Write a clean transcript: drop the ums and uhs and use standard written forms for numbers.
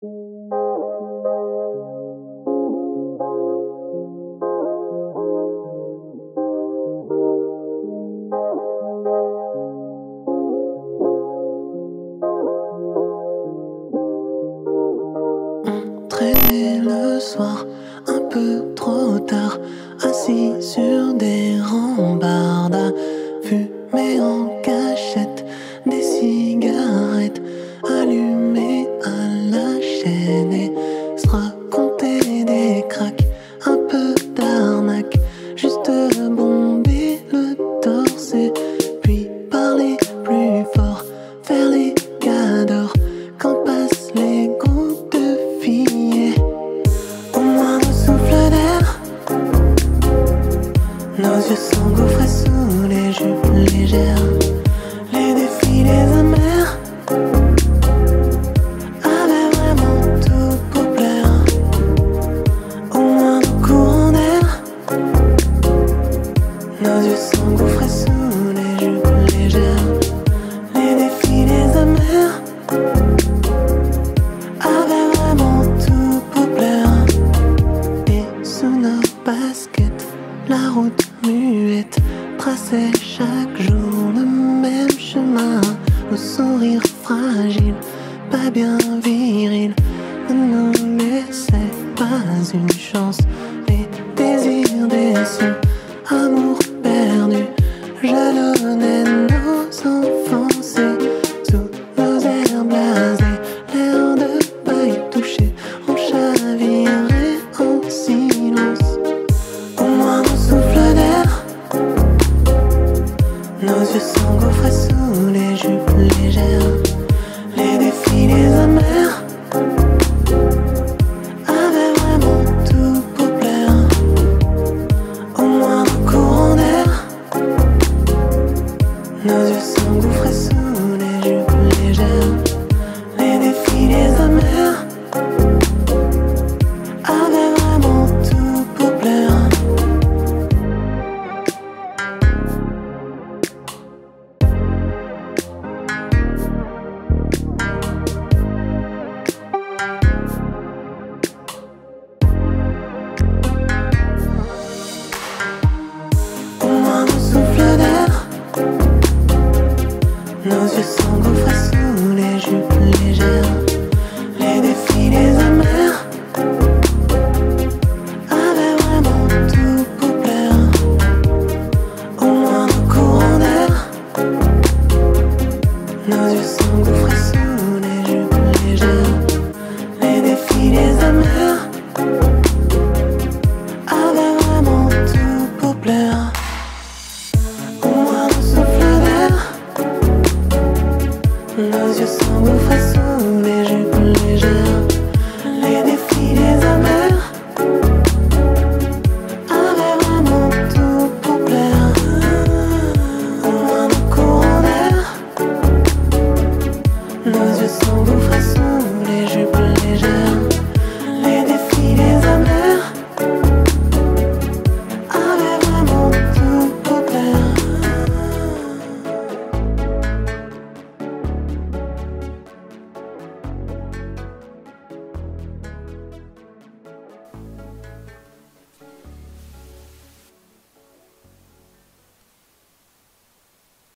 On traînait le soir, un peu trop tard, assis sur des rambardes, à fumer en cachette, des cigarettes allumées à la chaîne, et se raconter des cracks, un peu d'arnaque, juste bomber le torse, et puis parler plus fort, faire les cadors, quand passent les gouttes de filles. Au moindre souffle d'air, nos yeux s'engouffraient sous les jupes légères. Les défilés amers avaient vraiment tout pour plaire. Au moindre courant d'air, nos yeux s'engouffraient sous les jupes légères. Les défilés amers avaient vraiment tout pour plaire. Et sous nos baskets, la route muette traçait chaque jour le même chemin. Nos sourires fragiles, pas bien virils, ne nous laissaient pas une chance. Les désirs déçus, amour perdu, jalonnaient nos enfances. Et sous nos airs blasés, l'air de paille touché, on chavirait en silence. Au moindre souffle d'air, nos yeux s'engouffraient sous les jupes légères. Les défilés amers avaient vraiment tout pour plaire. Au moindre courant d'air, nos yeux s'engouffraient sous les jupes légères. Les défilés amers avaient vraiment tout pour plaire. Au moindre souffle d'air, nos yeux s'engouffraient sous les jupes légères. Les défilés amers avaient vraiment tout pour plaire. Au moindre courant d'air, nos yeux s'engouffraient sous les jupes légères. Les défilés amers avaient vraiment tout pour plaire. Au moindre souffle d'air, nos yeux s'engouffraient sous les jupes légères. Les défilés amers avaient vraiment tout pour plaire. Au moindre courant d'air, nos yeux s'engouffraient sous